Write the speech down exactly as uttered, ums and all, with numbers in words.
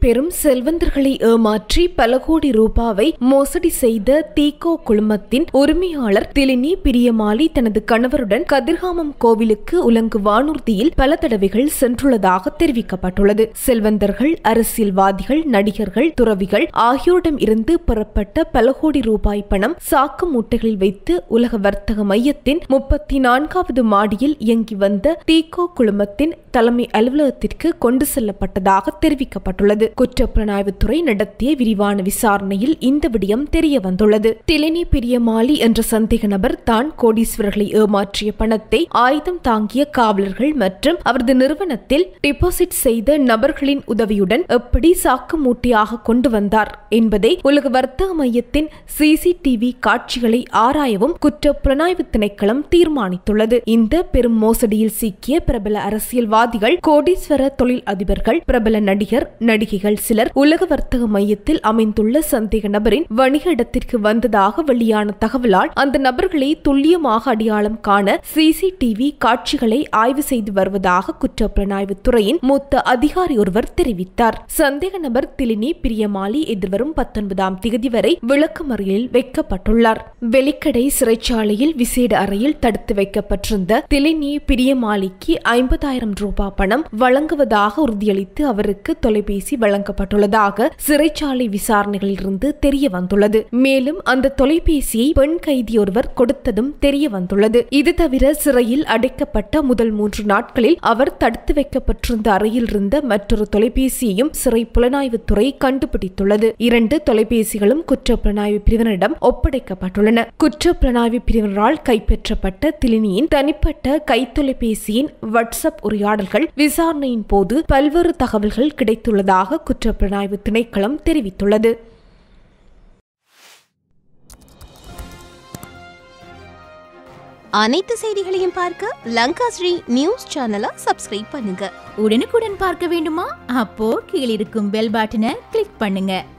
பெரும் செல்வந்தர்களை ஏமாற்றி பல கோடி ரூபாவை மோசடி செய்த தீகோ குழுமத்தின் உரிமையாளர் திலினி பிரியமாலி தனது கணவருடன் கதிர்காமம் கோவிலுக்கு உலங்கு வானூர்தியில் பல தடவைகள் சென்றுள்ளதாக தெரிவிக்கப்பட்டுள்ளது. செல்வந்தர்கள், அரசியல்வாதிகள், நடிகர்கள், துறவிகள் ஆகியோரிடம் இருந்து பெறப்பட்ட பல கோடி ரூபாய் பணம் சாக்கு மூட்டைகளில் வைத்து உலக வர்த்தக மையத்தின் முப்பத்தி நான்காவது மாடியில் இயங்கி வந்த தீகோ குழுமத்தின் தலைமை அலுவலகத்திற்கு கொண்டு செல்லப்பட்டதாக தெரிவிக்கப்பட்டுள்ளது. குற்றப்புலனாய்வுத்துறை நடத்திய விரிவான விசாரணையில் இந்த விடயம் தெரிய வந்துள்ளது. திலினி பிரியமாலி என்ற சந்தேக நபர் தான் கோடீஸ்வரர்களை ஏமாற்றிய பணத்தை ஆயுதம் தாங்கிய காவலர்கள் மற்றும் அவரது நிறுவனத்தில் டிபாசிட் செய்த நபர்களின் உதவியுடன் எப்படி சாக்கு மூட்டையாக கொண்டு வந்தார் என்பதை உலக வர்த்தக மையத்தின் சிசிடிவி காட்சிகளை ஆராயவும் குற்றப்புலனாய்வு திணைக்களம் தீர்மானித்துள்ளது. இந்த பெரும் மோசடியில் சிக்கிய பிரபல அரசியல்வாதிகள், கோடீஸ்வர தொழில் அதிபர்கள், பிரபல நடிகர், நடிகைகள் சிலர் உலக வர்த்தக மையத்தில் அமைந்துள்ள சந்தேக நபரின் வணிக இடத்திற்கு வந்ததாக வெளியான தகவலால் அந்த நபர்களை துல்லியமாக அடையாளம் காண சிசிடிவி காட்சிகளை ஆய்வு செய்து வருவதாக குற்றப்புலனாய்வு துறையின் மூத்த அதிகாரி ஒருவர் தெரிவித்தார். சந்தேக நபர் திலினி பிரியமாலி எதிர்வரும் பத்தொன்பதாம் தேதி வரை விளக்கமறியலில் வைக்கப்பட்டுள்ளார். வெலிக்கடை சிறைச்சாலையில் விசேட அறையில் தடுத்து வைக்கப்பட்டிருந்த திலினி பிரியமாலிக்கு ஐம்பதாயிரம் ரூபாய் பணம் வழங்குவதாக உறுதியளித்து அவருக்கு தொலைபேசி வழங்கப்பட்டுள்ளதாக சிறைச்சாலை விசாரணைகளில் இருந்து தெரிய வந்துள்ளது. மேலும் அந்த தொலைபேசியை பெண் கைதி ஒருவர் கொடுத்ததும் தெரிய வந்துள்ளது. இது தவிர சிறையில் அடைக்கப்பட்ட முதல் மூன்று நாட்களில் அவர் தடுத்து வைக்கப்பட்டிருந்த அறையில் இருந்த மற்றொரு தொலைபேசியையும் சிறை புலனாய்வுத்துறை கண்டுபிடித்துள்ளது. இரண்டு தொலைபேசிகளும் குற்றப்புலனாய்வு பிரிவினரிடம் ஒப்படைக்கப்பட்டுள்ளன. குற்றப்புலனாய்வு பிரிவினரால் கைப்பற்றப்பட்ட திலினியின் தனிப்பட்ட கைத்தொலைபேசியின் வாட்ஸ்அப் உரையாடல்கள் விசாரணையின் போது பல்வேறு தகவல்கள் கிடைத்துள்ளதாக குற்றப்புலனாய்வு திணைக்களம் தெரிவித்துள்ளது. அனைத்து செய்திகளையும் பார்க்க லங்காஸ்ரீ நியூஸ் சேனலை சப்ஸ்கிரைப் பண்ணுங்க. உடனுக்குடன் பார்க்க வேண்டுமா? அப்போ கீழிருக்கும் பெல் பட்டனை கிளிக் பண்ணுங்க.